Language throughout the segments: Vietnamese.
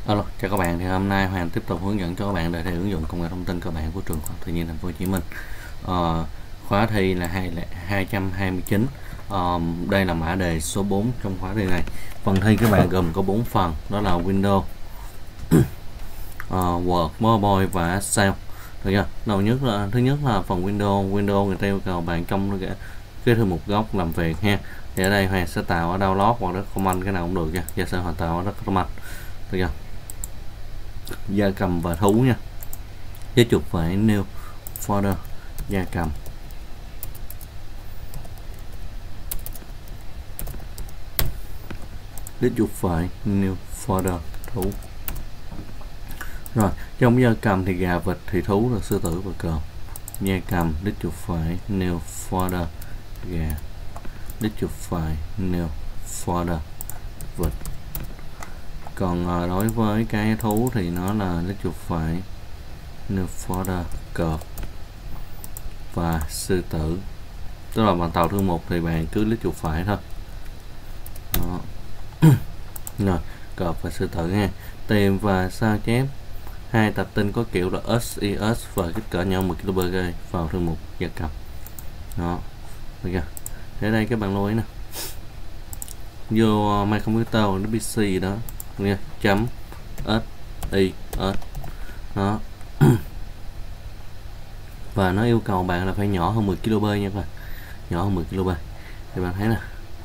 Alo, chào các bạn. Thì hôm nay Hoàng tiếp tục hướng dẫn cho các bạn đề thi ứng dụng công nghệ thông tin cơ bản của trường Khoa học Tự nhiên Thành phố Hồ Chí Minh. Khóa thi là 229. Đây là mã đề số 4 trong khóa thi này. Phần thi các bạn gồm có 4 phần, đó là Windows, Word, Mobile và Excel. Được chưa? Thứ nhất là phần Windows người ta yêu cầu bạn trong cái thư mục gốc làm việc ha. Thì ở đây Hoàng sẽ tạo ở download hoặc là command, cái nào cũng được nha. Giả sử Hoàng tạo ở command. Được chưa? Gia cầm và thú nha, với chuột phải new folder gia cầm, với chuột phải new folder thú. Rồi trong gia cầm thì gà, vịt, thì thú là sư tử và cờn. Gia cầm đích chuột phải new folder gà, đích chuột phải new folder vịt. Còn đối với cái thú thì nó là đích chuột phải new folder cọp và sư tử. Tức là bạn tạo thư mục thì bạn cứ lấy chuột phải thôi. Đó. Rồi cọp và sư tử nha. Tìm và sao chép hai tập tin có kiểu là SIS và kích cỡ nhau 10 kb vào thư mục gia cầm. Đó, được chưa? Để đây các bạn lưu ý nè, vô My Computer hoặc PC gì đó nha, chấm SIS đó. Và nó yêu cầu bạn là phải nhỏ hơn 10 kb nha các bạn, nhỏ hơn 10 kb. Thì bạn thấy nè,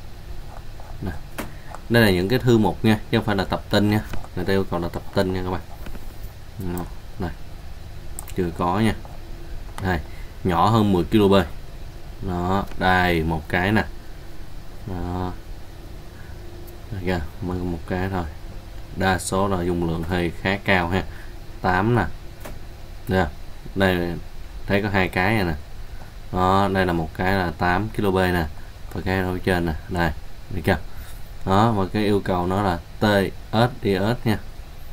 đây là những cái thư mục nha, chứ không phải là tập tin nha, người ta yêu cầu là tập tin nha các bạn. Đó, này chưa có nha, đây nhỏ hơn 10 kb. Đó, đây một cái nè, đó, đây kìa, mới một cái thôi, đa số là dung lượng hơi khá cao ha, 8 nè, đây thấy có hai cái này nè. Đó, đây là một cái là 8 kb nè, và cái ở trên nè, đây được chưa? Đó, và cái yêu cầu nó là TSIS nha.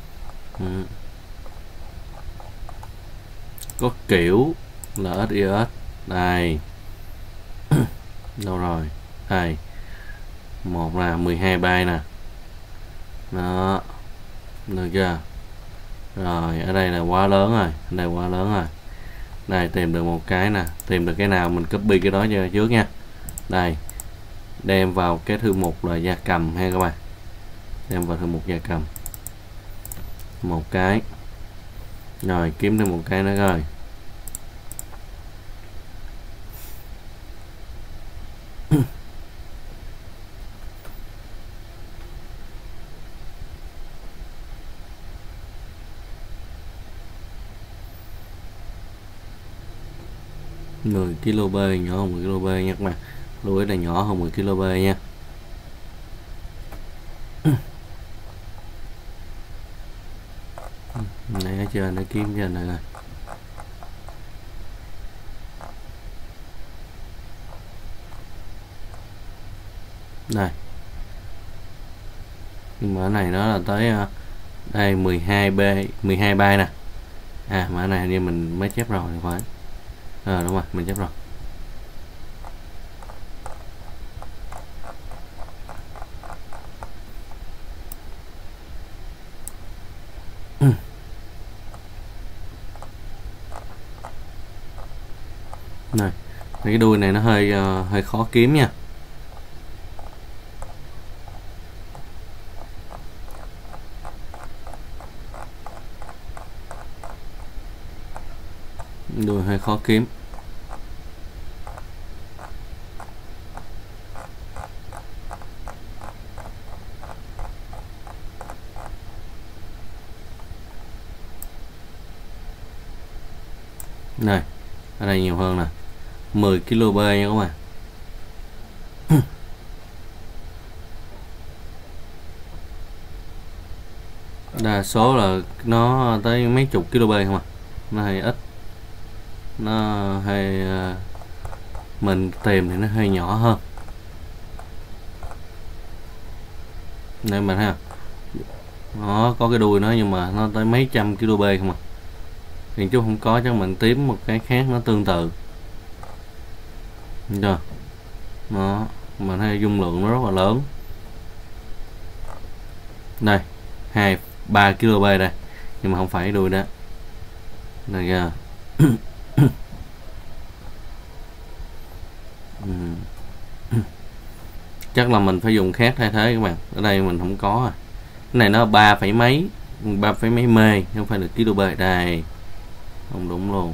Có kiểu là SIS đây. Đâu rồi, đây một là 12 byte nè, đó được chưa? Rồi ở đây là quá lớn rồi, đây quá lớn rồi. Đây tìm được một cái nè, tìm được cái nào mình copy cái đó cho trước nha. Đây đem vào cái thư mục là gia cầm ha các bạn, đem vào thư mục gia cầm một cái, rồi kiếm được một cái nữa rồi. Mười kb, nhỏ hơn 10 kb nha các bạn, lưu ý là nhỏ hơn 10 kb nha. Này ở trên nó kiếm trên này nè, đây nhưng mà cái này nó là tới đây 12 byte nè. Mà cái này như mình mới chép rồi thì phải, đúng rồi, mình chép rồi. Này cái đuôi này nó hơi khó kiếm nha. Đuôi hơi khó kiếm. Này ở đây nhiều hơn nè, 10 kb nha các bạn. Đa số là nó tới mấy chục kb không à, nó hơi ít, nó hơi mình tìm thì nó hơi nhỏ hơn. Đây mình ha, nó có cái đuôi nó nhưng mà nó tới mấy trăm kb không à. Thì chú không có, chắc mình tìm một cái khác nó tương tự. Được chưa? Nó mình hay dung lượng nó rất là lớn. Đây 3 kb đây, nhưng mà không phải đuôi đó. Đây kìa. Chắc là mình phải dùng khác thay thế các bạn. Ở đây mình không có à. Cái này nó 3 phẩy mấy, 3 phẩy mấy mê, không phải là kb. Đây không đúng luôn.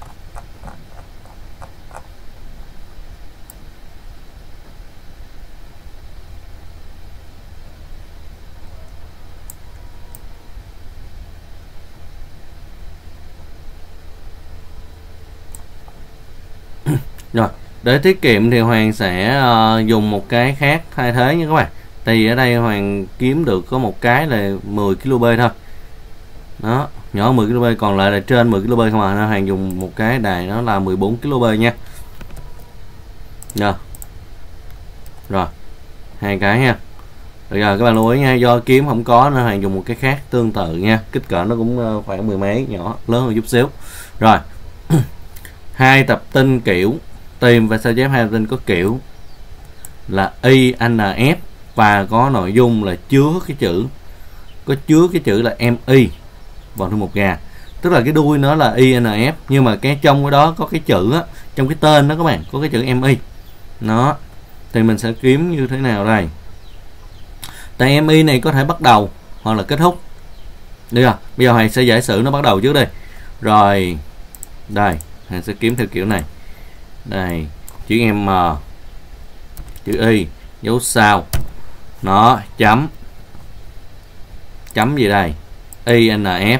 Rồi, để tiết kiệm thì Hoàng sẽ dùng một cái khác thay thế nha các bạn. Tại vì ở đây Hoàng kiếm được có một cái là 10 kb thôi. Đó, nhỏ 10 kb, còn lại là trên 10 kb không à, nên Hoàng dùng một cái đài nó là 14 kb nha. Rồi, hai cái nha. Rồi giờ các bạn lưu ý nha, do kiếm không có nên Hoàng dùng một cái khác tương tự nha. Kích cỡ nó cũng khoảng 10 mấy, nhỏ lớn hơn chút xíu. Rồi. Hai tập tin kiểu tìm và sao chép hai tập tin có kiểu là INF và có nội dung là chứa cái chữ là MI vào thư mục gà. Tức là cái đuôi nó là INF nhưng mà cái trong cái đó có cái chữ á, trong cái tên đó các bạn có cái chữ MI. Nó thì mình sẽ kiếm như thế nào đây? Tại MI này có thể bắt đầu hoặc là kết thúc. Được rồi, bây giờ Hoàng sẽ giải sử nó bắt đầu trước đi. Rồi, đây, Hoàng sẽ kiếm theo kiểu này. Đây, chữ M, chữ Y, dấu sao. Nó, chấm. Chấm gì đây? INF.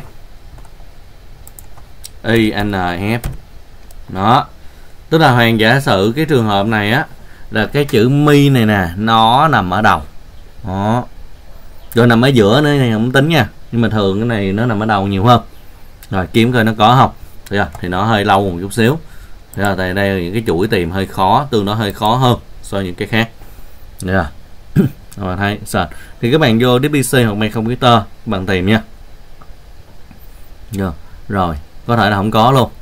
INF. Đó. Tức là Hoàng giả sử cái trường hợp này á là cái chữ mi này nè, nó nằm ở đầu. Đó. Rồi nằm ở giữa nữa này không tính nha. Nhưng mà thường cái này nó nằm ở đầu nhiều hơn. Rồi kiếm coi nó có không. Thì nó hơi lâu một chút xíu. Tại đây là những cái chuỗi tìm hơi khó, tương đối hơi khó hơn so với những cái khác. Rồi thấy search. Thì các bạn vô DPC hoặc Mac Computer các bạn tìm nha. Rồi, có thể là không có luôn.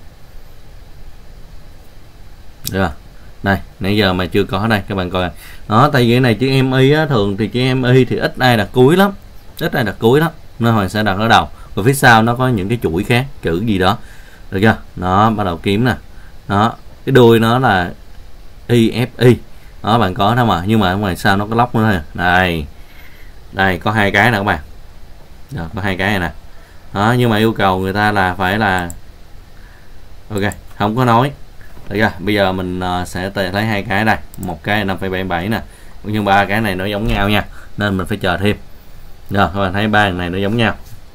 Đây, nãy giờ mà chưa có đây các bạn coi. Đó, tại vì cái này chữ MI á, thường thì chữ MI thì ít ai đặt cuối lắm. Nên Hoàng sẽ đặt ở đầu. Rồi phía sau nó có những cái chuỗi khác, chữ gì đó. Được chưa? Nó bắt đầu kiếm nè. Đó, cái đuôi nó là IFI. Đó bạn có đó mà, nhưng mà ở ngoài sau nó có lóc nữa nè. Đây có hai cái nè các bạn. Rồi, có hai cái này nè. Đó, nhưng mà yêu cầu người ta là phải là ok, không có nói. Được chưa? Bây giờ mình sẽ lấy hai cái đây, một cái là 5,77 nè, nhưng ba cái này nó giống nhau nha, nên mình phải chờ thêm. Rồi các bạn thấy ba này nó giống nhau.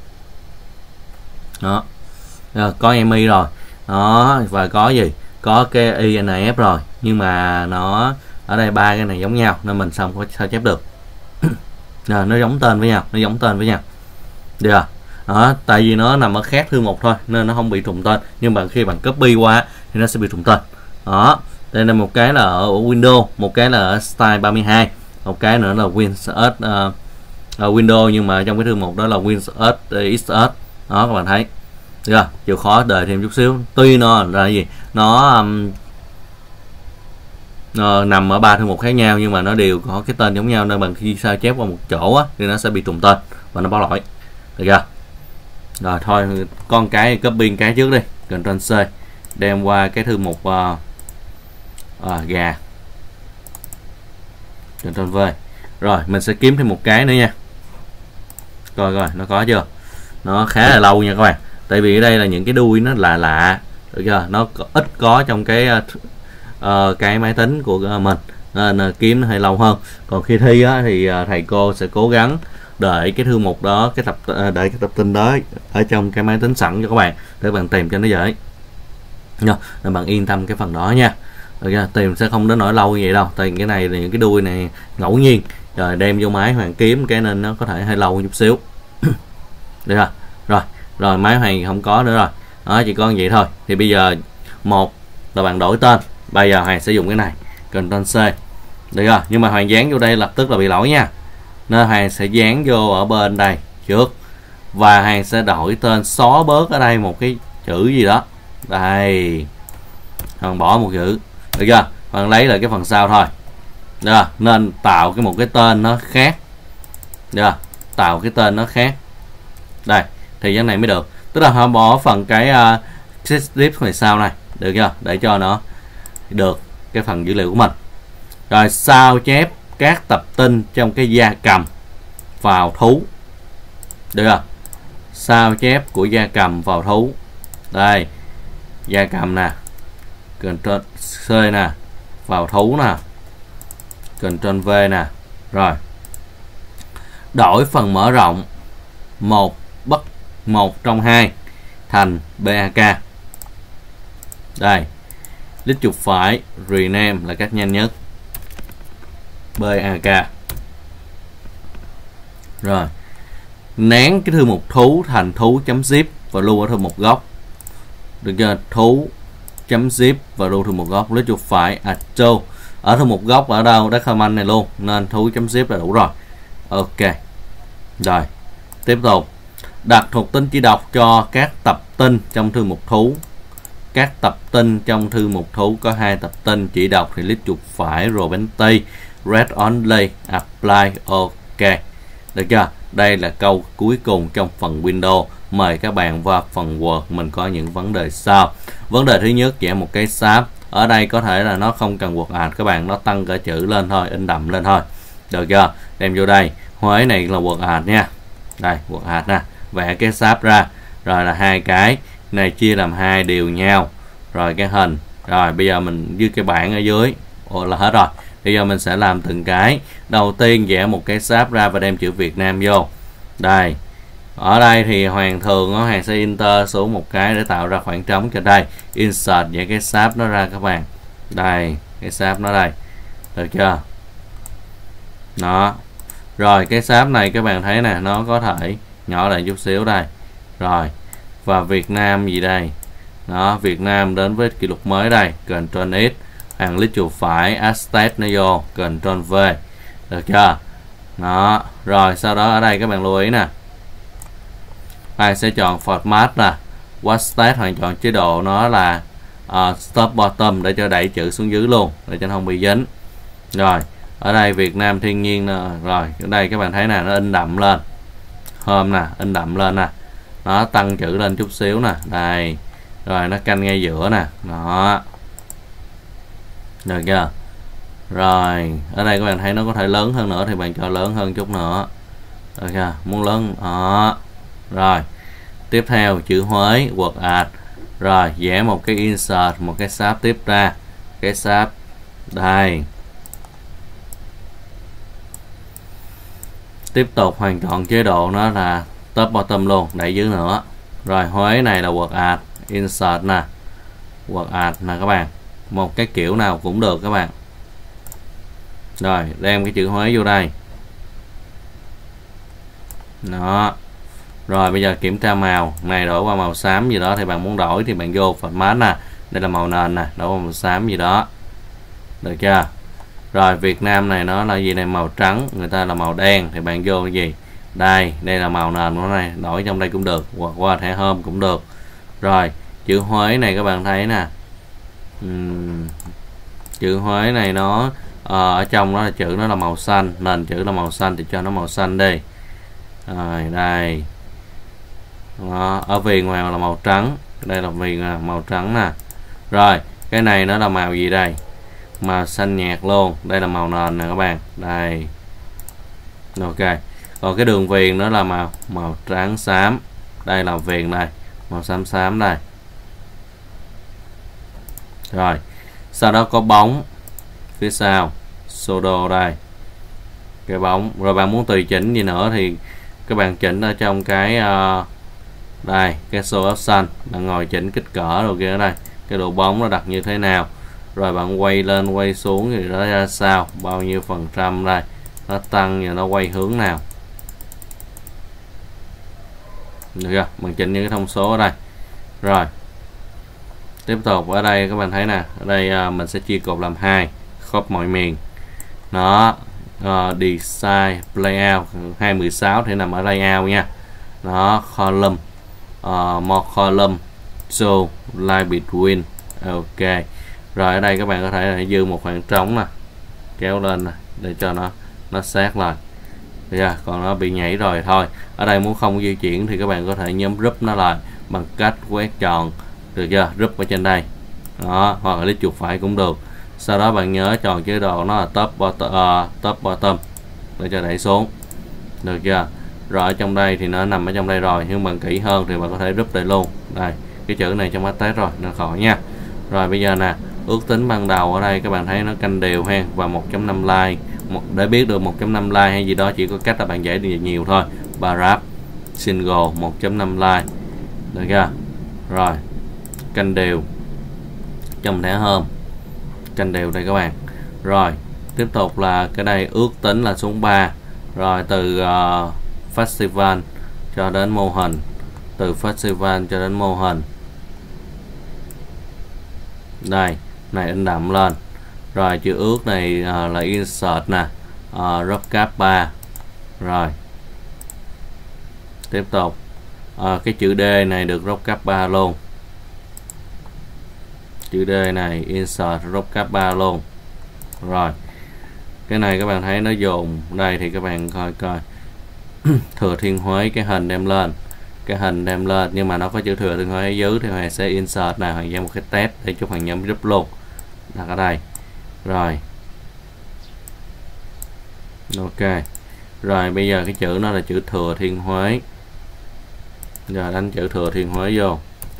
Đó. Rồi, có MI rồi. Đó, và có gì? Có cái INF rồi, nhưng mà nó ở đây ba cái này giống nhau nên mình xong có sao chép được. Rồi, nó giống tên với nhau. Được rồi. Đó, tại vì nó nằm ở khác thư mục thôi nên nó không bị trùng tên, nhưng mà khi bạn copy qua thì nó sẽ bị trùng tên. Đó, đây là một cái là ở Windows, một cái là ở Style 32, một cái nữa là Windows Windows, nhưng mà trong cái thư mục đó là Windows XS. Đó các bạn thấy. Được chưa? Chịu khó đợi thêm chút xíu. Tuy nó là gì? Nó nằm ở ba thư mục khác nhau nhưng mà nó đều có cái tên giống nhau, nên bằng khi sao chép qua một chỗ á, thì nó sẽ bị trùng tên và nó báo lỗi. Được chưa? Rồi thôi, con cái copy cái trước đi, Ctrl C đem qua cái thư mục gà, Ctrl V. Rồi mình sẽ kiếm thêm một cái nữa nha. Coi nó có chưa. Nó khá là lâu nha các bạn, tại vì ở đây là những cái đuôi nó là lạ. Được chưa? Nó ít có trong cái máy tính của mình nên kiếm nó hơi lâu hơn. Còn khi thi á, thì thầy cô sẽ cố gắng đợi cái thư mục đó, đợi cái tập tin đó ở trong cái máy tính sẵn cho các bạn để bạn tìm cho nó dễ. Nên bạn yên tâm cái phần đó nha. Được, tìm sẽ không đến nỗi lâu như vậy đâu, tại cái này là những cái đuôi này ngẫu nhiên rồi đem vô máy Hoàng kiếm, cái nên nó có thể hơi lâu chút xíu. Được rồi, máy Hoàng không có nữa rồi. Đó, chỉ có vậy thôi. Thì bây giờ một là bạn đổi tên, bây giờ Hoàng sẽ dùng cái này, Ctrl C. Được rồi, nhưng mà Hoàng dán vô đây lập tức là bị lỗi nha, nên Hoàng sẽ dán vô ở bên đây trước, và Hoàng sẽ đổi tên, xóa bớt ở đây một cái chữ gì đó. Đây, Hoàng bỏ một chữ. Được chưa? Hoàng lấy lại cái phần sau thôi. Được, nên tạo một cái tên nó khác. Được, tạo cái tên nó khác. Đây thì cái này mới được, tức là họ bỏ phần cái strip ngoài sau này, được chưa, để cho nó được cái phần dữ liệu của mình. Rồi sao chép các tập tin trong cái gia cầm vào thú, được chưa, sao chép của gia cầm vào thú. Đây gia cầm nè, Ctrl C nè, vào thú nè, Ctrl V nè. Rồi đổi phần mở rộng một trong hai thành BAK. Đây click chuột phải rename là cách nhanh nhất, BAK. Rồi nén cái thư mục thú thành thú.zip và lưu ở thư mục gốc, được chưa, thú.zip và lưu thư mục gốc. Click chuột phải auto, ở thư mục gốc ở đâu đó command này luôn, nên thú.zip là đủ rồi. Ok, rồi tiếp tục đặt thuộc tính chỉ đọc cho các tập tin trong thư mục thú. Các tập tin trong thư mục thú có 2 tập tin chỉ đọc thì click chuột phải rồi bấm T read only apply. Ok, được chưa, đây là câu cuối cùng trong phần Windows. Mời các bạn vào phần Word, mình có những vấn đề sau. Vấn đề thứ nhất, vẽ một cái sáp. Ở đây có thể là nó không cần Word Art các bạn, nó tăng cỡ chữ lên thôi, in đậm lên thôi, được chưa. Đem vô đây, Huế này là Word Art nha, đây Word Art nè, vẽ cái sáp ra, rồi là 2 cái này chia làm 2 đều nhau, rồi cái hình. Rồi bây giờ mình với cái bảng ở dưới là hết rồi. Bây giờ mình sẽ làm từng cái. Đầu tiên vẽ một cái sáp ra và đem chữ Việt Nam vô. Đây, ở đây thì Hoàng thường Hoàng sẽ enter xuống một cái để tạo ra khoảng trống cho đây. Insert vẽ cái sáp nó ra các bạn. Đây, cái sáp nó đây, được chưa, đó. Rồi cái sáp này các bạn thấy nè, nó có thể nhỏ lại chút xíu đây. Rồi và Việt Nam gì đây, đó, Việt Nam đến với kỷ lục mới đây, Ctrl X, hàng click chuột phải Aztec nó vô, Ctrl V, được chưa, đó. Rồi sau đó ở đây các bạn lưu ý nè, bạn sẽ chọn format nè, Aztec, hoặc chọn chế độ nó là stop bottom để cho đẩy chữ xuống dưới luôn, để cho nó không bị dính. Rồi ở đây Việt Nam thiên nhiên nè. Rồi ở đây các bạn thấy nè, nó in đậm lên, hôm nè, in đậm lên nè, nó tăng chữ lên chút xíu nè, đây. Rồi nó canh ngay giữa nè, đó, được chưa. Rồi ở đây các bạn thấy nó có thể lớn hơn nữa thì bạn cho lớn hơn chút nữa, được chưa, muốn lớn đó. Rồi tiếp theo chữ Huế, Word Art. Rồi vẽ một cái insert, một cái sáp tiếp ra, cái sáp đây. Tiếp tục hoàn chọn chế độ nó là top bottom luôn, đẩy dưới nữa. Rồi Huế này là Word Art, insert nè, Word Art nè các bạn, một cái kiểu nào cũng được các bạn. Rồi đem cái chữ Huế vô đây, đó. Rồi bây giờ kiểm tra màu này, đổi qua màu xám gì đó thì bạn muốn đổi thì bạn vô format nè, đây là màu nền nè, đổi qua màu xám gì đó, được chưa. Rồi Việt Nam này nó là gì này, màu trắng, người ta là màu đen thì bạn vô cái gì đây, đây là màu nền của này, đổi trong đây cũng được, hoặc qua thẻ hôm cũng được. Rồi chữ Huế này các bạn thấy nè, chữ Huế này nó ở trong đó là chữ nó là màu xanh, nền chữ là màu xanh thì cho nó màu xanh đi. Rồi đây đó, ở viền ngoài là màu trắng, đây là viền màu trắng nè. Rồi cái này nó là màu gì đây, màu xanh nhạt luôn, đây là màu nền nè các bạn, đây. Ok, còn cái đường viền đó là màu trắng xám, đây là viền này, màu xám xám đây. Rồi sau đó có bóng phía sau, Sodo đây, cái bóng. Rồi bạn muốn tùy chỉnh gì nữa thì các bạn chỉnh ở trong cái đây, cái show option, bạn ngồi chỉnh kích cỡ rồi kia ở đây, cái độ bóng nó đặt như thế nào, rồi bạn quay lên quay xuống thì nó ra sao, bao nhiêu phần trăm đây, nó tăng và nó quay hướng nào, được chưa, bạn chỉnh những cái thông số ở đây. Rồi tiếp tục ở đây các bạn thấy nè, ở đây mình sẽ chia cột làm 2, khớp mọi miền, nó design layout 216 thì nằm ở layout nha, nó column more column so line between. Ok, rồi ở đây các bạn có thể là dư một khoảng trống nè, kéo lên nè, để cho nó sát lại, Còn nó bị nhảy rồi thôi. Ở đây muốn không di chuyển thì các bạn có thể nhóm group nó lại bằng cách quét tròn, được chưa, group ở trên đây đó, hoặc là click chuột phải cũng được. Sau đó bạn nhớ chọn chế độ nó là top bottom để cho đẩy xuống, được chưa. Rồi ở trong đây thì nó nằm ở trong đây rồi, nhưng bạn kỹ hơn thì bạn có thể group đây luôn. Đây, cái chữ này trong mắt test rồi nên khỏi nha. Rồi bây giờ nè, ước tính ban đầu ở đây các bạn thấy nó canh đều ha, và 1.5 like. Để biết được 1.5 like hay gì đó chỉ có cách là bạn giải được nhiều thôi. Parap single 1.5 like, được chưa. Rồi canh đều trong thẻ hôm, canh đều đây các bạn. Rồi tiếp tục là cái đây ước tính là xuống 3. Rồi từ festival cho đến mô hình, từ festival cho đến mô hình, đây này in đậm lên. Rồi chữ ước này là insert nè, rockcap 3. Rồi tiếp tục cái chữ D này được rockcap 3 luôn, chữ D này insert rockcap 3 luôn. Rồi cái này các bạn thấy nó dồn đây thì các bạn coi Thừa Thiên Huế, cái hình đem lên, cái hình đem lên nhưng mà nó có chữ Thừa Thiên Huế ở dưới thì Hoàng sẽ insert này, Hoàng ra một cái tab để chúc Hoàng nhấn group luôn, đặt ở đây. Rồi ok, rồi bây giờ cái chữ nó là chữ Thừa Thiên Huế, giờ đánh chữ Thừa Thiên Huế vô.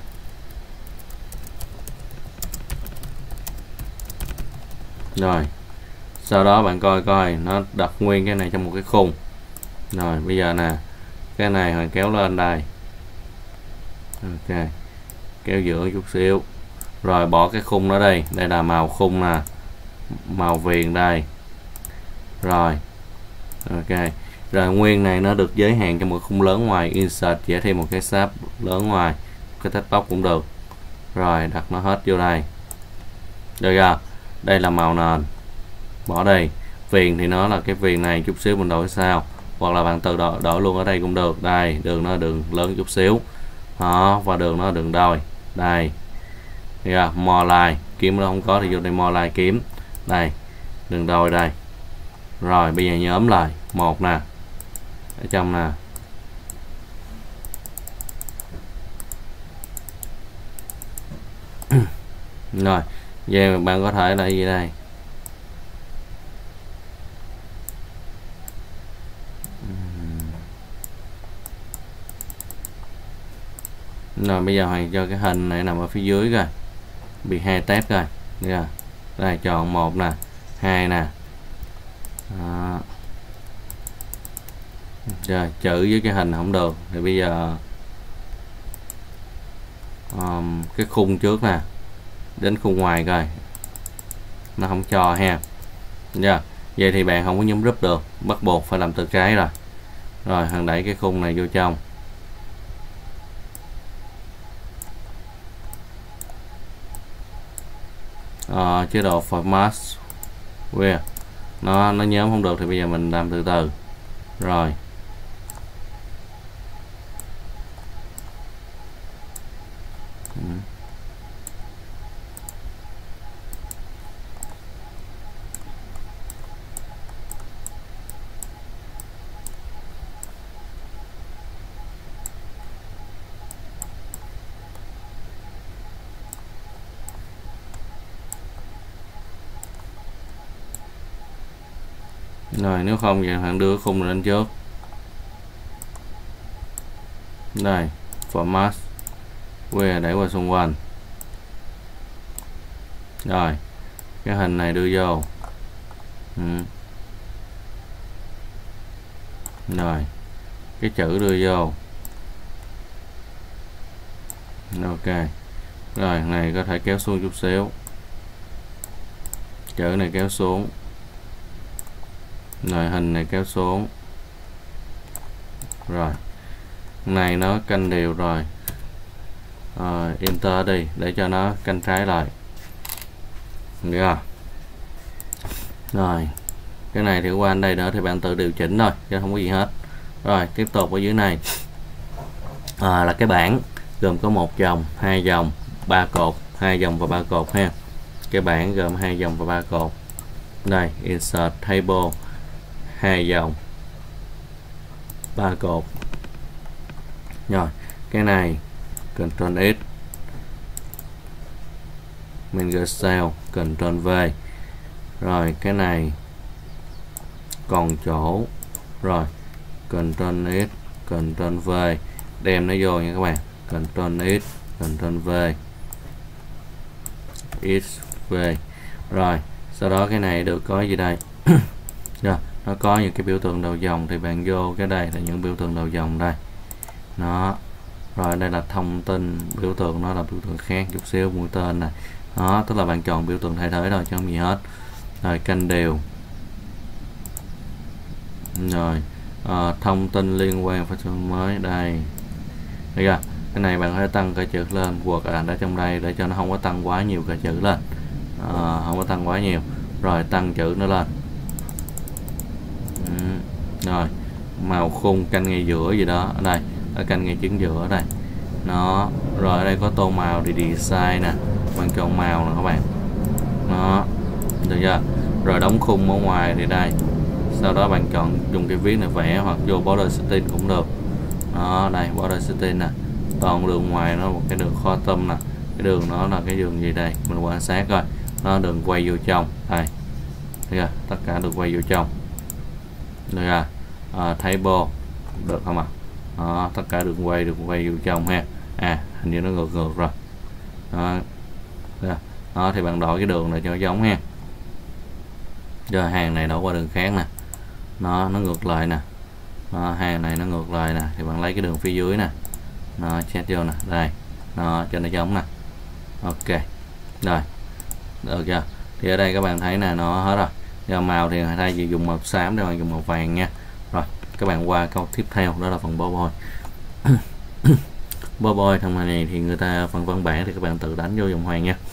Rồi sau đó bạn coi nó đặt nguyên cái này trong một cái khung. Rồi bây giờ nè, cái này Hoàng kéo lên đây, ok, kéo giữa chút xíu. Rồi bỏ cái khung đó đây, đây là màu khung nè, màu viền đây. Rồi ok, rồi nguyên này nó được giới hạn trong một khung lớn ngoài, insert vẽ thêm một cái sáp lớn ngoài, cái text box cũng được. Rồi đặt nó hết vô đây, được chưa. Đây là màu nền, bỏ đây. Viền thì nó là cái viền này, chút xíu mình đổi sao, hoặc là bạn tự đổi luôn ở đây cũng được. Đây đường nó đường lớn chút xíu đó, và đường nó đường đôi đây. More line, kiếm nó không có thì vô đây more line kiếm đây, đường đôi đây. Rồi bây giờ nhóm lại một nè, ở trong nè, rồi về bạn có thể là gì đây, rồi bây giờ Hoàng cho cái hình này nằm ở phía dưới rồi, bị 2 tab rồi, đây chọn 1 nè, 2 nè. Đó. Rồi chữ với cái hình không được thì bây giờ cái khung trước nè, đến khung ngoài coi nó không cho ha. Vậy thì bạn không có nhóm group được, bắt buộc phải làm từ trái rồi. Rồi Hoàng đẩy cái khung này vô trong, chế độ format where nó nhóm không được thì bây giờ mình làm từ từ. Rồi rồi nếu không vậy bạn đưa khung lên trước, đây format where đẩy qua xung quanh. Rồi cái hình này đưa vô, rồi cái chữ đưa vô, ok. Rồi này có thể kéo xuống chút xíu, chữ này kéo xuống, rồi hình này kéo xuống. Rồi này nó canh đều rồi, enter đi để cho nó canh trái lại, được không? Rồi cái này thì qua đây nữa thì bạn tự điều chỉnh thôi chứ không có gì hết. Rồi tiếp tục ở dưới này là cái bảng gồm có 1 dòng, 2 dòng, 3 cột, 2 dòng và 3 cột ha. Cái bảng gồm 2 dòng và 3 cột. Đây insert table 2 dòng, 3 cột. Rồi cái này Ctrl X, Manage Cell, Ctrl V. Rồi cái này còn chỗ, rồi Ctrl X, Ctrl V, đem nó vô nha các bạn. Ctrl X, Ctrl V, X, V. Rồi sau đó cái này được có gì đây? Rồi, nó có những cái biểu tượng đầu dòng thì bạn vô cái đây là những biểu tượng đầu dòng đây. Nó rồi đây là thông tin, biểu tượng nó là biểu tượng khác chút xíu, mũi tên này. Đó, tức là bạn chọn biểu tượng thay thế thôi chứ không gì hết. Rồi canh đều. Rồi thông tin liên quan phát triển mới đây. Đây kìa, cái này bạn có thể tăng cái chữ lên hoặc là ở trong đây để cho nó không có tăng quá nhiều cái chữ lên. Không có tăng quá nhiều. Rồi tăng chữ nó lên. Rồi màu khung canh ngay giữa gì đó ở đây, ở canh ngay chính giữa ở đây. Nó rồi ở đây có tô màu để design nè, bạn chọn màu nè các bạn. Nó được chưa? Rồi đóng khung ở ngoài thì đây, sau đó bạn chọn dùng cái viết này vẽ hoặc vô border setting cũng được. Đó đây border setting nè, toàn đường ngoài nó một cái đường kho tâm nè, cái đường nó là cái đường gì đây, mình quan sát coi, nó đường quay vô trong đây, được tất cả được quay vô trong, được chưa? Table được không ạ? Đó, tất cả đường quay được quay vô trong ha. Hình như nó ngược rồi. Đó thì bạn đổi cái đường này cho nó giống ha. Giờ hàng này đổi qua đường khác nè, nó ngược lại nè. Hàng này nó ngược lại nè, thì bạn lấy cái đường phía dưới nè, nó chết vô nè, đây, nó cho nó giống nè. Ok, rồi, được chưa? Thì ở đây các bạn thấy nè, nó hết rồi. Giờ màu thì thay vì dùng màu xám để bạn dùng màu vàng nha. Rồi các bạn qua câu tiếp theo, đó là phần bó bôi. Bó bôi thằng này thì người ta phần văn bản thì các bạn tự đánh vô dòng hoàng nha.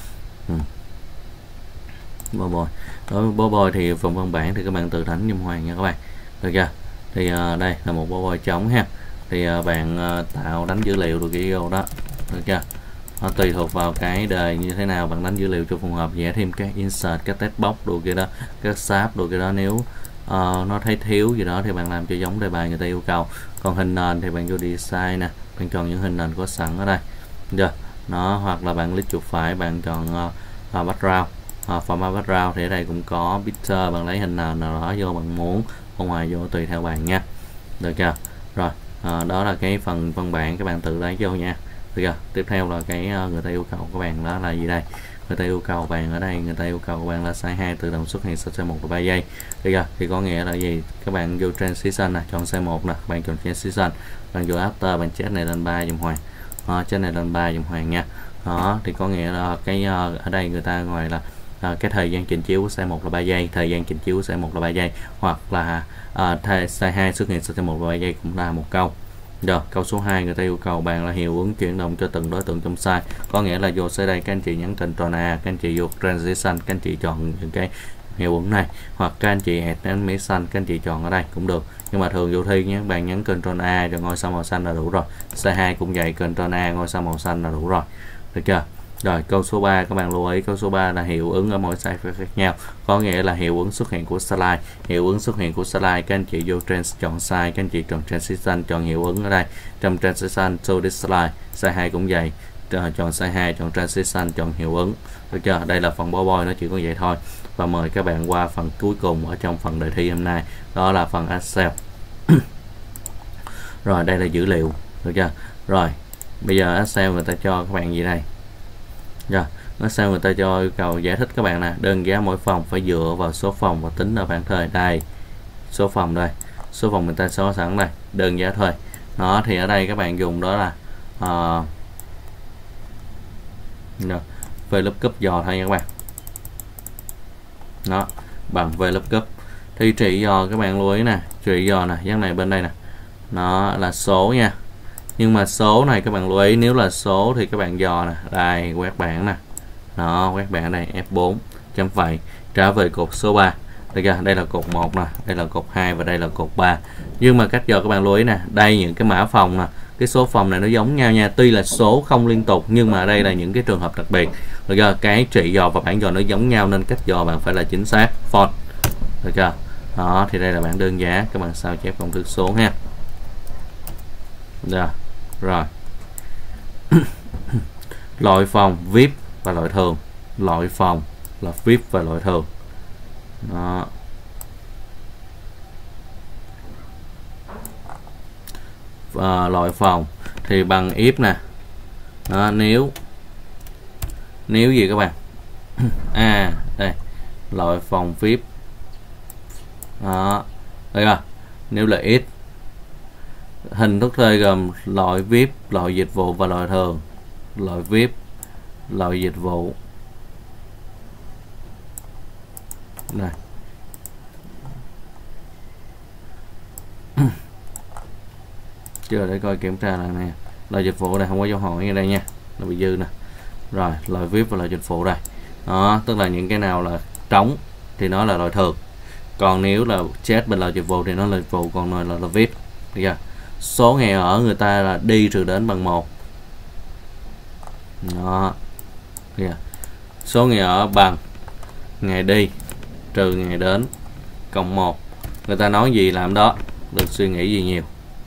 Bó bôi, đối với bó bôi thì phần văn bản thì các bạn tự đánh dòng hoàng nha các bạn, được chưa? Thì đây là một bó bôi trống ha, thì bạn tạo đánh dữ liệu được cái vô đó, được chưa? Nó tùy thuộc vào cái đề như thế nào bạn đánh dữ liệu cho phù hợp, vẽ thêm các insert, các text box đồ kia đó, các sáp đồ kia đó. Nếu nó thấy thiếu gì đó thì bạn làm cho giống đề bài người ta yêu cầu. Còn hình nền thì bạn vô design nè, bạn chọn những hình nền có sẵn ở đây, được nó, hoặc là bạn click chuột phải bạn chọn background, format background thì ở đây cũng có picture, bạn lấy hình nền nào đó vô bạn muốn, ở ngoài vô tùy theo bạn nha, được chưa? Rồi đó là cái phần văn bản, các bạn tự lấy vô nha, được chưa? Tiếp theo là cái người ta yêu cầu các bạn đó là gì đây? Người ta yêu cầu bạn ở đây, người ta yêu cầu các bạn là size 2 tự động xuất hiện sau size 1 là 3 giây, được chưa? Thì có nghĩa là gì? Các bạn vô transition nè, chọn size 1 nè, bạn chọn transition, bạn vô after, bạn chết này lên 3 dòng hoàng, chết này lên 3 dòng hoàng nha. Đó thì có nghĩa là cái ở đây người ta gọi là cái thời gian chỉnh chiếu của size 1 là 3 giây, thời gian chỉnh chiếu của size 1 là 3 giây, hoặc là size 2 xuất hiện sau size 1 là 3 giây cũng là một câu. Rồi, câu số 2 người ta yêu cầu bạn là hiệu ứng chuyển động cho từng đối tượng trong size, có nghĩa là vô tới đây các anh chị nhấn Ctrl A, các anh chị vô transition, các anh chị chọn những cái hiệu ứng này, hoặc các anh chị add animation, các anh chị chọn ở đây cũng được. Nhưng mà thường vô thi nhé, bạn nhấn Ctrl A cho ngôi sao màu xanh là đủ rồi. Size 2 cũng vậy, Ctrl A ngôi sao màu xanh là đủ rồi, được chưa? Rồi câu số 3 các bạn lưu ý, câu số 3 là hiệu ứng ở mỗi size khác nhau, có nghĩa là hiệu ứng xuất hiện của slide. Hiệu ứng xuất hiện của slide, các anh chị vô trans chọn size, các anh chị chọn transition, chọn hiệu ứng ở đây, trong transition to this slide. Size 2 cũng vậy, chọn size 2, chọn transition, chọn hiệu ứng, được chưa? Đây là phần bó bôi, nó chỉ có vậy thôi. Và mời các bạn qua phần cuối cùng ở trong phần đề thi hôm nay, đó là phần Excel. Rồi đây là dữ liệu, được chưa? Rồi bây giờ Excel người ta cho các bạn gì đây? Rồi, nó sao người ta cho yêu cầu giải thích các bạn nè, đơn giá mỗi phòng phải dựa vào số phòng và tính ở bảng thời đây, số phòng đây, số phòng người ta số sẵn đây, đơn giá thuê. Nó thì ở đây các bạn dùng đó là VLOOKUP dò thôi nha các bạn. Nó bằng VLOOKUP. Thì trị dò các bạn lưu ý nè, trị dò nè, dáng này bên đây nè, nó là số nha. Nhưng mà số này các bạn lưu ý, nếu là số thì các bạn dò nè, đây quét bảng nè, nó quét bảng đây F4 chấm phẩy trả về cột số 3, đây kìa, đây là cột 1 nè, đây là cột 2 và đây là cột 3. Nhưng mà cách dò các bạn lưu ý nè, đây những cái mã phòng nè, cái số phòng này nó giống nhau nha, tuy là số không liên tục nhưng mà đây là những cái trường hợp đặc biệt, được chưa? Cái trị dò và bảng dò nó giống nhau nên cách dò bạn phải là chính xác font, được chưa? Đó thì đây là bảng đơn giá, các bạn sao chép công thức số ha. Dạ. Rồi. Loại phòng VIP và loại thường. Loại phòng là VIP và loại thường. Đó. Và loại phòng thì bằng if nè. Đó, nếu gì các bạn? Đây, loại phòng VIP. Đó. Đây à, nếu là ít. Hình thức thuê gồm loại VIP, loại dịch vụ và loại thường. Loại VIP, loại dịch vụ. Này. Chưa để coi kiểm tra lại nè. Loại dịch vụ này không có dấu hỏi ở đây nha, nó bị dư nè. Rồi, loại VIP và loại dịch vụ đây. Đó, tức là những cái nào là trống thì nó là loại thường. Còn nếu là chết bên loại dịch vụ thì nó là dịch vụ, còn này là VIP. Được chưa? Số ngày ở người ta là đi trừ đến bằng 1. Đó. Được chưa? Số ngày ở bằng ngày đi trừ ngày đến cộng 1. Người ta nói gì làm đó, đừng suy nghĩ gì nhiều.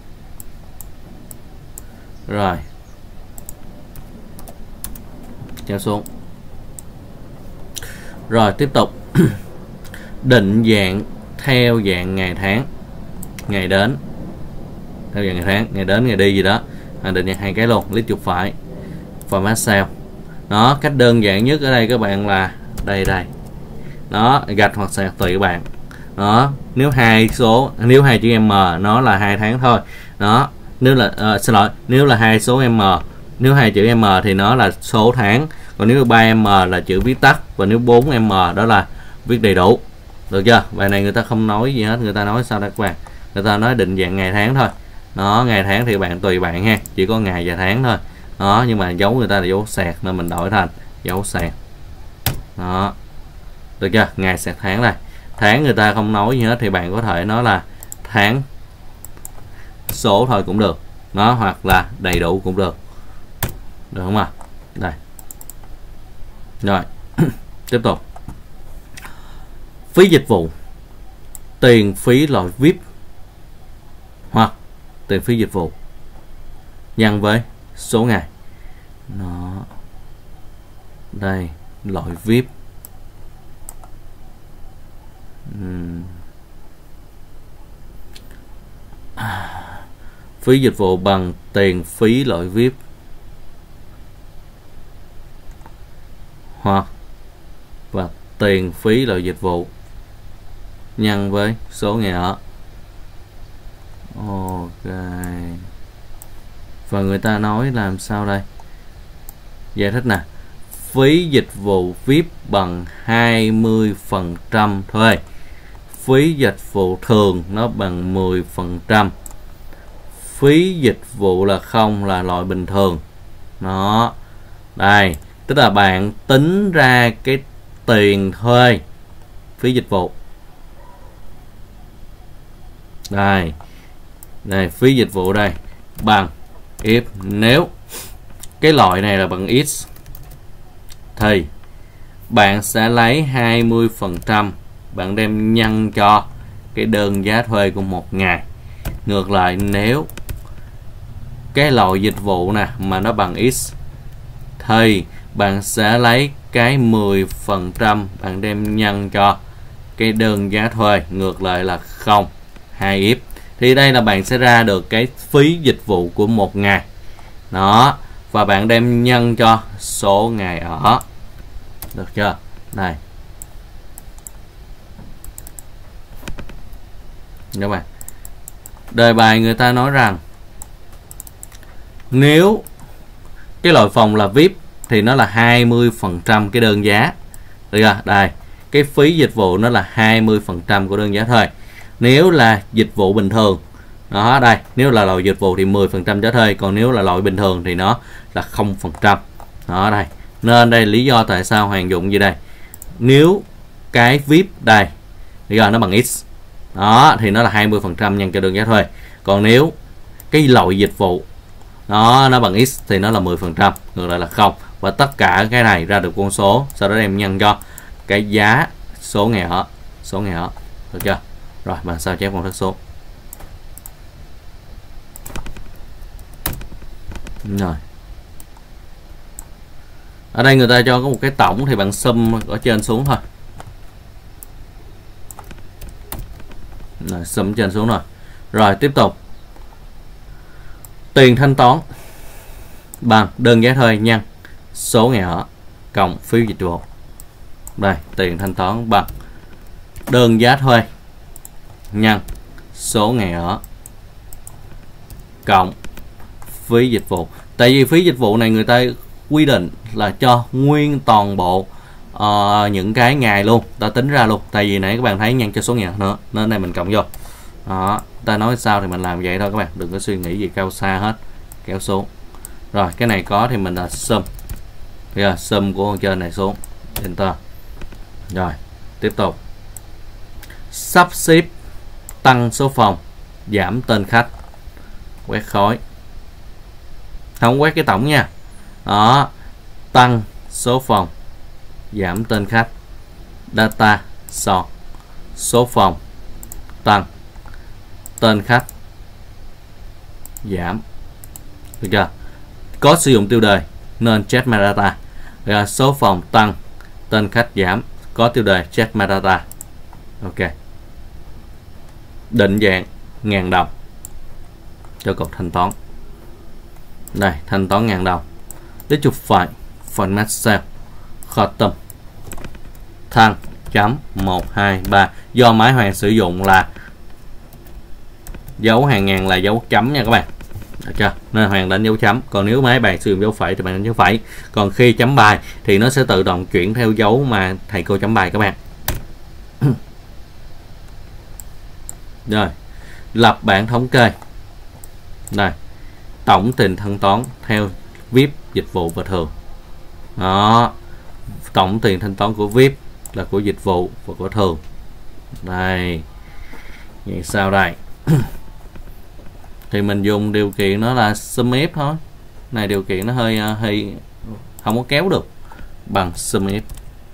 Rồi. Kéo xuống. Rồi tiếp tục. Định dạng theo dạng ngày tháng. Ngày đến theo dạng ngày tháng, ngày đến ngày đi gì đó. Định dạng hai cái luôn, click chuột phải, format cell. Đó, cách đơn giản nhất ở đây các bạn là đây. Đó, gạch hoặc sạc tùy các bạn. Đó, nếu hai chữ M nó là 2 tháng thôi. Đó, nếu là nếu là hai số M, nếu hai chữ M thì nó là số tháng, còn nếu 3M là chữ viết tắt, và nếu 4M đó là viết đầy đủ. Được chưa? Bài này người ta không nói gì hết, người ta nói sao đây các bạn? Người ta nói định dạng ngày tháng thôi. Đó, ngày tháng thì bạn tùy bạn ha, chỉ có ngày và tháng thôi. Đó, nhưng mà dấu người ta là dấu sạc nên mình đổi thành dấu sạc. Đó. Được chưa? Ngày sạc tháng này. Tháng người ta không nói gì hết thì bạn có thể nói là tháng số thôi cũng được. Nó hoặc là đầy đủ cũng được. Được không ạ? Đây. Rồi. Tiếp tục. Phí dịch vụ. Tiền phí loại VIP hoặc tiền phí dịch vụ nhân với số ngày. Nó đây, loại VIP. Phí dịch vụ bằng tiền phí loại VIP hoặc và tiền phí loại dịch vụ nhân với số ngày ở. Ok. Và người ta nói làm sao đây? Giải thích nè. Phí dịch vụ VIP bằng 20% thuê. Phí dịch vụ thường nó bằng 10%. Phí dịch vụ là không, là loại bình thường. Đó. Đây, tức là bạn tính ra cái tiền thuê phí dịch vụ. Đây. Đây, phí dịch vụ đây bằng if nếu cái loại này là bằng x thì bạn sẽ lấy 20%, bạn đem nhân cho cái đơn giá thuê của một ngày. Ngược lại, nếu cái loại dịch vụ nè mà nó bằng x thì bạn sẽ lấy cái 10%, bạn đem nhân cho cái đơn giá thuê, ngược lại là 0, 2if. Thì đây là bạn sẽ ra được cái phí dịch vụ của một ngày. Đó, và bạn đem nhân cho số ngày ở. Được chưa? Đây. Các bạn. Đề bài người ta nói rằng nếu cái loại phòng là VIP thì nó là 20% cái đơn giá. Được chưa? Đây, cái phí dịch vụ nó là 20% của đơn giá thuê. Nếu là dịch vụ bình thường, đó đây, nếu là loại dịch vụ thì 10% giá thuê, còn nếu là loại bình thường thì nó là 0%. Đó đây. Nên đây lý do tại sao Hoàng dụng gì đây? Nếu cái VIP đây, lý do nó bằng x. Đó thì nó là 20% nhân cho đơn giá thuê. Còn nếu cái loại dịch vụ nó bằng x thì nó là 10%, ngược lại là 0. Và tất cả cái này ra được con số, sau đó em nhân cho cái giá số ngày ở, được chưa? Rồi bạn sao chép công thức số. Rồi. Ở đây người ta cho có một cái tổng thì bạn sum ở trên xuống thôi. Rồi, sum trên xuống rồi. Rồi tiếp tục. Tiền thanh toán bằng đơn giá thuê nhân số ngày ở cộng phí dịch vụ. Đây, tiền thanh toán bằng đơn giá thuê nhân số ngày ở cộng phí dịch vụ. Tại vì phí dịch vụ này người ta quy định là cho nguyên toàn bộ những cái ngày luôn, ta tính ra luôn. Tại vì nãy các bạn thấy nhân cho số ngày nữa, nên này mình cộng vô. Đó, ta nói sao thì mình làm vậy thôi các bạn, đừng có suy nghĩ gì cao xa hết, kéo xuống. Rồi cái này có thì mình là sum. Bây giờ sum của con trên này xuống, enter. Rồi tiếp tục sắp xếp tăng số phòng, giảm tên khách, quét khối, không quét cái tổng nha. Đó, tăng số phòng, giảm tên khách, data sort, số phòng tăng, tên khách giảm, được chưa? Có sử dụng tiêu đề nên check metadata. Rồi, số phòng tăng, tên khách giảm, có tiêu đề check metadata. Ok. Định dạng 1000 đồng cho cột thanh toán. Đây, thanh toán 1000 đồng. Để chụp file format cell bottom thăng chấm 123. Do máy Hoàng sử dụng là dấu hàng ngàn là dấu chấm nha các bạn, được chưa? Nên Hoàng đánh dấu chấm. Còn nếu máy bạn sử dụng dấu phẩy thì bạn đánh dấu phẩy. Còn khi chấm bài thì nó sẽ tự động chuyển theo dấu mà thầy cô chấm bài các bạn. Rồi, lập bảng thống kê. Đây, tổng tiền thanh toán theo VIP, dịch vụ và thường. Đó, tổng tiền thanh toán của VIP là của dịch vụ và của thường. Đây, vậy sao đây? Thì mình dùng điều kiện nó là sum if thôi. Này điều kiện nó hơi không có kéo được, bằng sum if.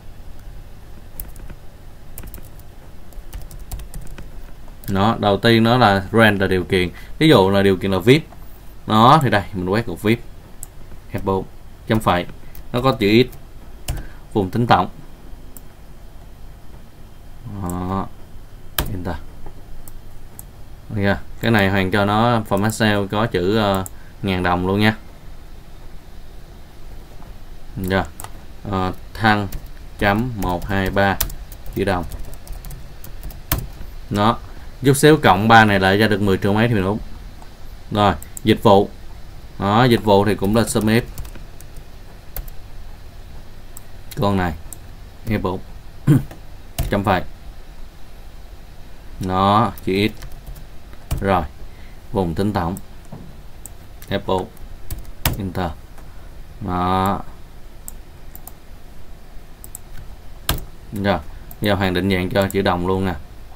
Nó đầu tiên nó là range là điều kiện, ví dụ là điều kiện là VIP. Nó thì đây mình quét cục VIP F4 chấm phẩy, nó có chữ x, vùng tính tổng. Đó, enter. Cái này Hoàng cho nó format cell có chữ 1000 đồng luôn nha. Thăng chấm 123 chữ đồng. Nó chút xíu cộng 3 này lại ra được 10 triệu mấy thì mình đúng. Rồi, dịch vụ. Đó, dịch vụ thì cũng là sum if. Con này F4 chấm phẩy. Nó chữ x. Rồi, vùng tính tổng F4 enter. Đó. Rồi, giờ Hoàng định dạng cho chữ đồng luôn nè.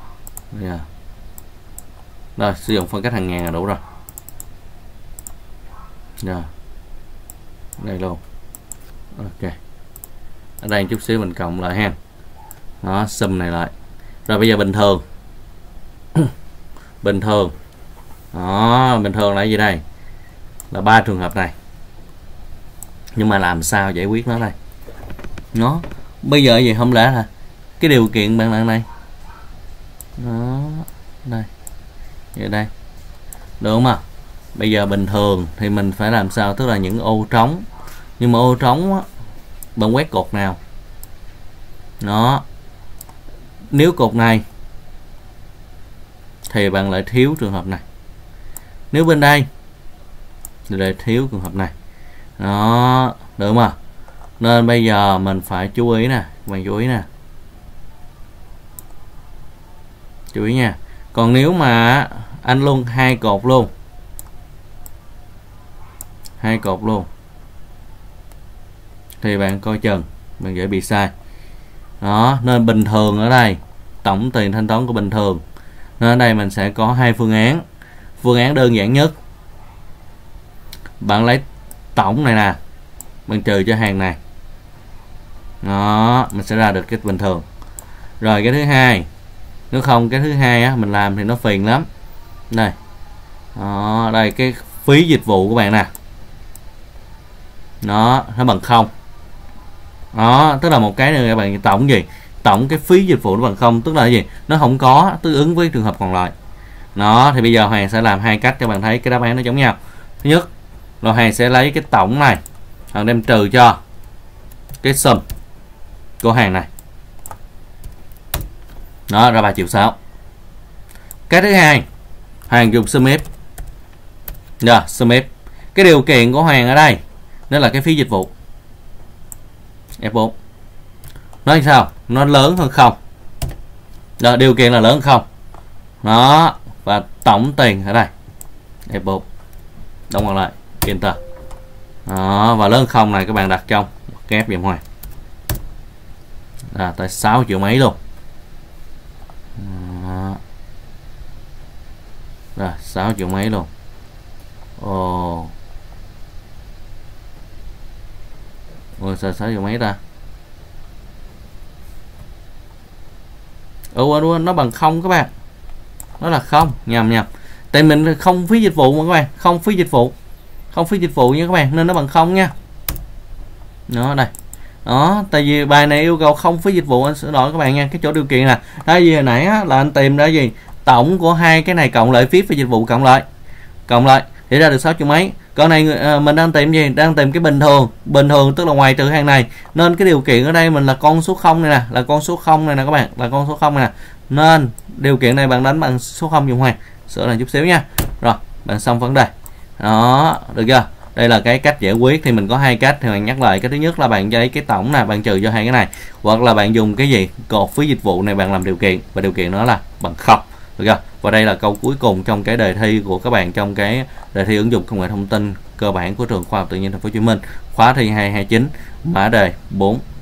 Rồi, sử dụng phân cách hàng ngàn là đủ rồi. Rồi, đây luôn. Ok, ở đây chút xíu mình cộng lại ha. Đó, sum này lại. Rồi bây giờ bình thường. Bình thường. Đó, bình thường là gì đây? Là 3 trường hợp này. Nhưng mà làm sao giải quyết nó đây? Nó bây giờ gì không lẽ là cái điều kiện bạn lần này. Đó, đây. Vậy đây. Được không ạ? Bây giờ bình thường thì mình phải làm sao? Tức là những ô trống. Nhưng mà ô trống á, bạn quét cột nào? Nó nếu cột này thì bạn lại thiếu trường hợp này. Nếu bên đây thì lại thiếu trường hợp này. Đó, được không ạ? Nên bây giờ mình phải chú ý nè, bạn chú ý nè. Chú ý nha. Còn nếu mà anh luôn hai cột luôn, hai cột luôn, thì bạn coi chừng bạn dễ bị sai. Đó, nên bình thường ở đây tổng tiền thanh toán của bình thường, nên ở đây mình sẽ có hai phương án. Phương án đơn giản nhất, bạn lấy tổng này nè, bạn trừ cho hàng này. Đó, mình sẽ ra được cái bình thường. Rồi cái thứ hai, nếu không cái thứ hai á, mình làm thì nó phiền lắm. Đây. Đó, đây cái phí dịch vụ của bạn nè. nó bằng 0. Đó, tức là một cái nữa các bạn, tổng gì? Tổng cái phí dịch vụ nó bằng 0, tức là gì? Nó không có tương ứng với trường hợp còn lại. Đó, thì bây giờ Hoàng sẽ làm hai cách cho bạn thấy cái đáp án nó giống nhau. Thứ nhất là Hoàng sẽ lấy cái tổng này, Hoàng đem trừ cho cái sum của hàng này. Đó, ra 3,6 triệu. Cái thứ hai, Hoàng dùng sum if. Rồi, sum if. Cái điều kiện của Hoàng ở đây nó là cái phí dịch vụ F4. Nói sao? Nó lớn hơn 0. Đó, điều kiện là lớn hơn 0. Đó, và tổng tiền ở đây F4. Đóng vào lại, enter. Đó, và lớn hơn 0 này các bạn đặt trong kép dùm Hoàng. Tới 6 triệu mấy luôn. Đó. Rồi, 6 triệu mấy luôn. Ồ. Ôi sao 6 triệu mấy ta? Nó bằng 0 các bạn. Nó là 0, nhầm. Tại mình không phí dịch vụ mà các bạn, không phí dịch vụ. Không phí dịch vụ nha các bạn, nên nó bằng 0 nha. Đó đây. Đó, tại vì bài này yêu cầu không phí dịch vụ, anh sửa đổi các bạn nha. Cái chỗ điều kiện nè, tại vì hồi nãy á, là anh tìm ra gì? Tổng của hai cái này cộng lại phí dịch vụ cộng lại thì ra được 6 triệu mấy. Còn này mình đang tìm gì? Đang tìm cái bình thường tức là ngoài trừ hàng này. Nên cái điều kiện ở đây mình là con số 0 này nè, là con số 0 này nè các bạn, là con số 0 này nè. Nên điều kiện này bạn đánh bằng số 0 dùng Hoàng. Sửa lại chút xíu nha. Rồi, bạn xong vấn đề. Đó, được chưa? Đây là cái cách giải quyết, thì mình có hai cách thì bạn nhắc lại. Cái thứ nhất là bạn lấy cái tổng này, bạn trừ cho hai cái này, hoặc là bạn dùng cái gì? Cột phí dịch vụ này bạn làm điều kiện, và điều kiện đó là bằng 0. Được chưa? Và đây là câu cuối cùng trong cái đề thi của các bạn trong cái đề thi ứng dụng công nghệ thông tin cơ bản của trường Khoa học Tự nhiên Thành phố Hồ Chí Minh, khóa thi 2029, mã đề 4.